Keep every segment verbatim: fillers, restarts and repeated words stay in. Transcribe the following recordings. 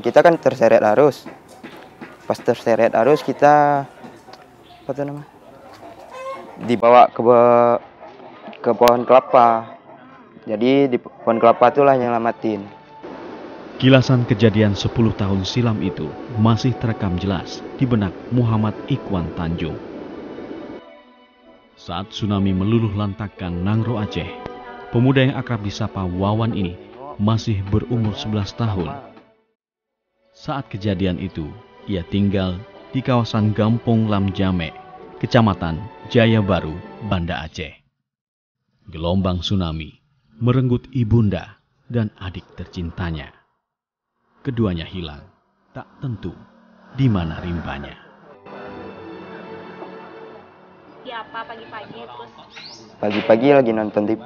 kita kan terseret arus. Pas terseret arus kita apa tuh nama? Dibawa ke ke pohon kelapa. Jadi di pohon kelapa itulah yang nyelamatin. Kilasan kejadian sepuluh tahun silam itu masih terekam jelas di benak Muhammad Ikhwan Tanjung. Saat tsunami meluluh lantakkan Nangro Aceh, pemuda yang akrab disapa Wawan ini masih berumur sebelas tahun. Saat kejadian itu, ia tinggal di kawasan Gampong Lamjame, Kecamatan Jaya Baru, Banda Aceh. Gelombang tsunami merenggut ibunda dan adik tercintanya. Keduanya hilang, tak tentu di mana rimbanya. Siapa pagi-pagi terus? Pagi-pagi lagi nonton T V,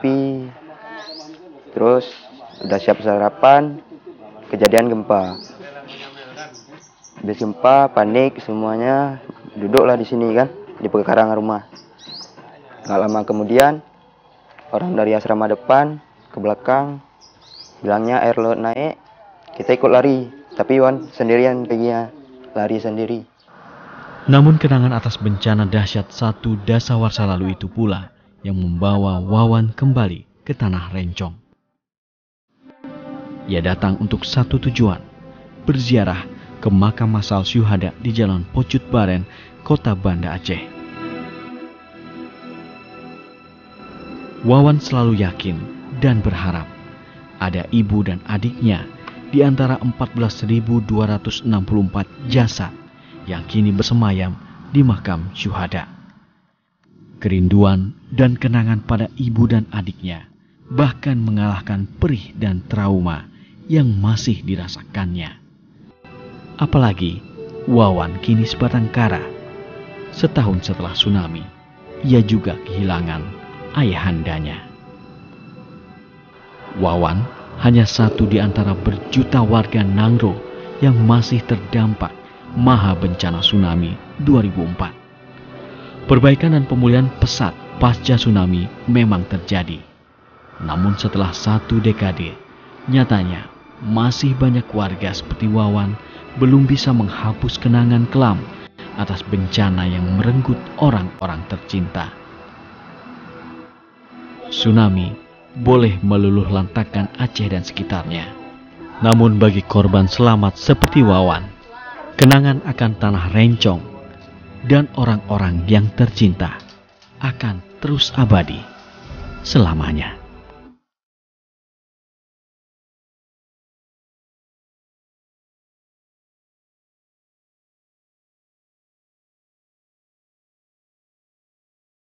terus udah siap sarapan, kejadian gempa. Habis gempa, panik semuanya, duduklah di sini kan, di pekarangan rumah. Gak lama kemudian, orang dari asrama depan ke belakang, bilangnya air laut naik. Kita ikut lari, tapi Wan sendirian perginya, lari sendiri. Namun kenangan atas bencana dahsyat satu dasawarsa lalu itu pula yang membawa Wawan kembali ke tanah Rencong. Ia datang untuk satu tujuan, berziarah ke makam masal syuhada di Jalan Pocut Baren, Kota Banda Aceh. Wawan selalu yakin dan berharap ada ibu dan adiknya di antara empat belas ribu dua ratus enam puluh empat jasad yang kini bersemayam di makam syuhada. Kerinduan dan kenangan pada ibu dan adiknya bahkan mengalahkan perih dan trauma yang masih dirasakannya. Apalagi Wawan kini sebatang kara. Setahun setelah tsunami, ia juga kehilangan ayahandanya. Wawan hanya satu di antara berjuta warga Nangro yang masih terdampak maha bencana tsunami dua ribu empat. Perbaikan dan pemulihan pesat pasca tsunami memang terjadi. Namun setelah satu dekade, nyatanya masih banyak warga seperti Wawan belum bisa menghapus kenangan kelam atas bencana yang merenggut orang-orang tercinta. Tsunami boleh meluluh lantakkan Aceh dan sekitarnya. Namun bagi korban selamat seperti Wawan, kenangan akan tanah Rencong dan orang-orang yang tercinta akan terus abadi selamanya.